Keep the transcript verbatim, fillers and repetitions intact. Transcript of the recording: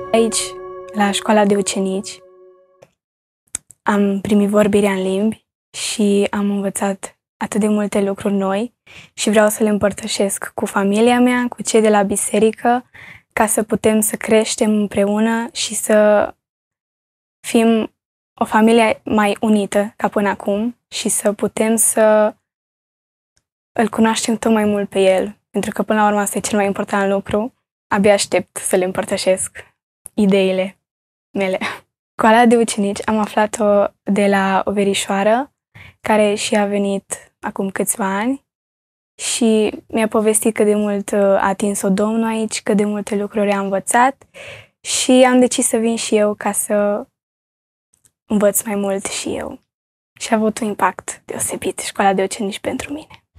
Aici, la școala de ucenici, am primit vorbirea în limbi și am învățat atât de multe lucruri noi și vreau să le împărtășesc cu familia mea, cu cei de la biserică, ca să putem să creștem împreună și să fim o familie mai unită ca până acum și să putem să îl cunoaștem tot mai mult pe el, pentru că până la urmă asta e cel mai important lucru. Abia aștept să le împărtășesc ideile mele. Școala de ucenici am aflat-o de la o verișoară care și a venit acum câțiva ani și mi-a povestit cât de mult a atins-o Domnul aici, cât de multe lucruri a învățat și am decis să vin și eu ca să învăț mai mult și eu. Și a avut un impact deosebit școala de ucenici pentru mine.